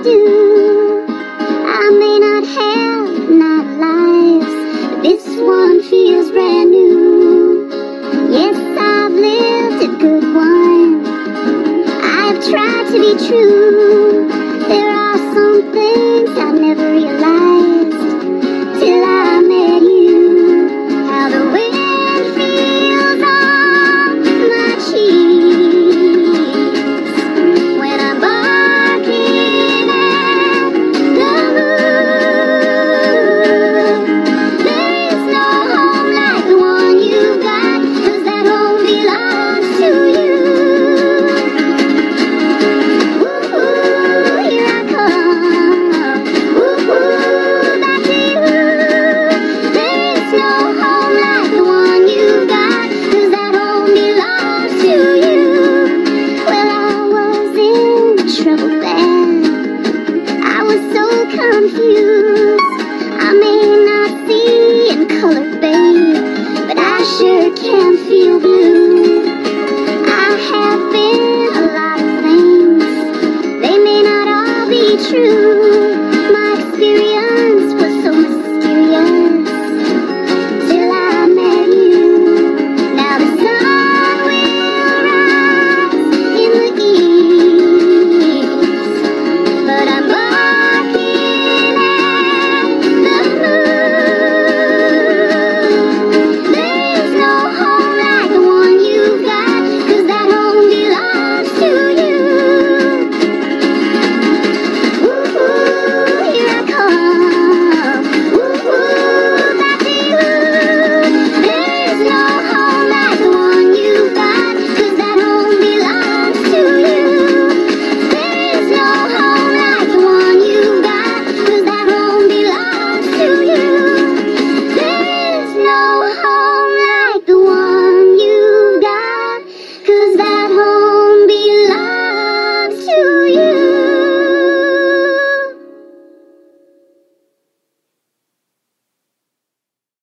do. I may not have night lives, but this one feels brand new. Yes, I've lived a good one. I've tried to be true. There are some things I never realized till I met you. How the wind feels on my cheeks when I'm barking at the moon. There is no home like the one you've got, 'cause that home belongs to you. Woo-hoo, here I come. Woo-hoo, back to you. There is no home like the one you've got, 'cause that home belongs to you. Well, I was in trouble bad. I was so confused. I may not see in color, babe, but I sure can feel blue. I have been a lot of things. They may not all be true.